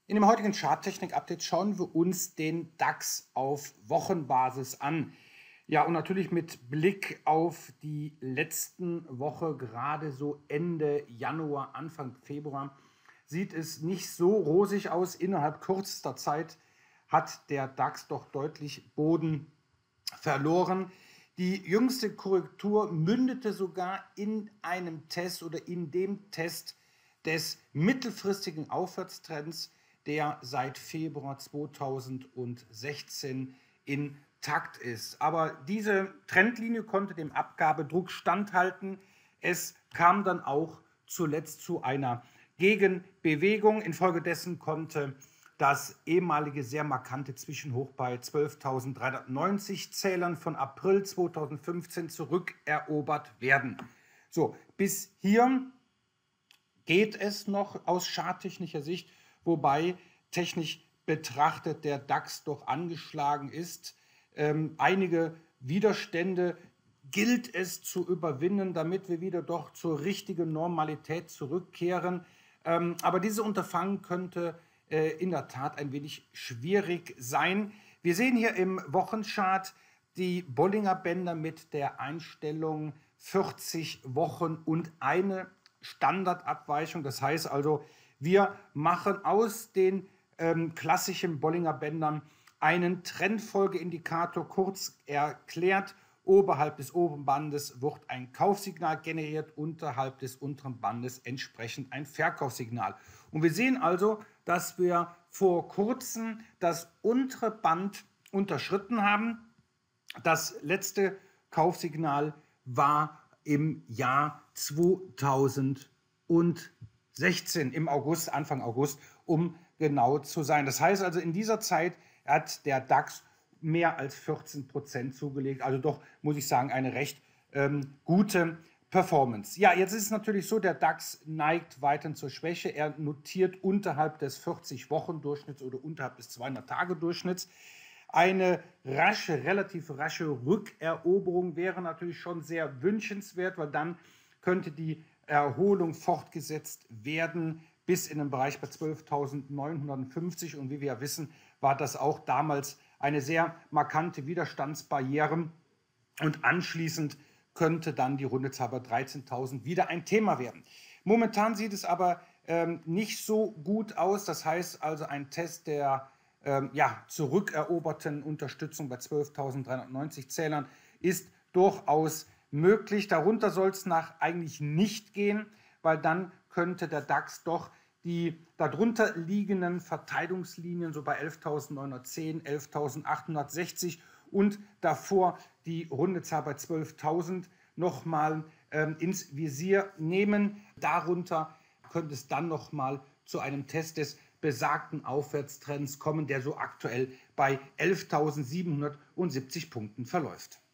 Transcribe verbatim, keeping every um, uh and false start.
In dem heutigen Charttechnik-Update schauen wir uns den DAX auf Wochenbasis an. Ja, und natürlich mit Blick auf die letzten Woche, gerade so Ende Januar, Anfang Februar, sieht es nicht so rosig aus. Innerhalb kürzester Zeit hat der DAX doch deutlich Boden verloren. Die jüngste Korrektur mündete sogar in einem Test oder in dem Test des mittelfristigen Aufwärtstrends, der seit Februar zweitausendsechzehn intakt ist. Aber diese Trendlinie konnte dem Abgabedruck standhalten. Es kam dann auch zuletzt zu einer Gegenbewegung. Infolgedessen konnte das ehemalige sehr markante Zwischenhoch bei zwölftausenddreihundertneunzig Zählern von April zweitausendfünfzehn zurückerobert werden. So, bis hier geht es noch aus charttechnischer Sicht, wobei technisch betrachtet der DAX doch angeschlagen ist. Ähm, einige Widerstände gilt es zu überwinden, damit wir wieder doch zur richtigen Normalität zurückkehren. Ähm, aber diese Unterfangen könnte äh, in der Tat ein wenig schwierig sein. Wir sehen hier im Wochenchart die Bollinger Bänder mit der Einstellung vierzig Wochen und eine Standardabweichung. Das heißt also, wir machen aus den ähm, klassischen Bollinger Bändern einen Trendfolgeindikator, kurz erklärt. Oberhalb des oberen Bandes wird ein Kaufsignal generiert, unterhalb des unteren Bandes entsprechend ein Verkaufssignal. Und wir sehen also, dass wir vor kurzem das untere Band unterschritten haben. Das letzte Kaufsignal war im Jahr zweitausendsechzehn, im August, Anfang August, um genau zu sein. Das heißt also, in dieser Zeit hat der DAX mehr als vierzehn Prozent zugelegt. Also doch, muss ich sagen, eine recht ähm, gute Performance. Ja, jetzt ist es natürlich so, der DAX neigt weiterhin zur Schwäche. Er notiert unterhalb des vierzig-Wochen-Durchschnitts oder unterhalb des zweihundert-Tage-Durchschnitts. Eine rasche, relativ rasche Rückeroberung wäre natürlich schon sehr wünschenswert, weil dann könnte die Erholung fortgesetzt werden bis in den Bereich bei zwölftausendneunhundertfünfzig. Und wie wir ja wissen, war das auch damals eine sehr markante Widerstandsbarriere. Und anschließend könnte dann die Rundezahl bei dreizehntausend wieder ein Thema werden. Momentan sieht es aber ähm, nicht so gut aus. Das heißt also, ein Test der ähm, ja, zurückeroberten Unterstützung bei zwölftausenddreihundertneunzig Zählern ist durchaus möglich. Darunter soll es nach eigentlich nicht gehen, weil dann könnte der DAX doch die darunter liegenden Verteidigungslinien so bei elftausendneunhundertzehn, elftausendachthundertsechzig und davor die Rundezahl bei zwölftausend nochmal ähm, ins Visier nehmen. Darunter könnte es dann nochmal zu einem Test des besagten Aufwärtstrends kommen, der so aktuell bei elftausendsiebenhundertsiebzig Punkten verläuft.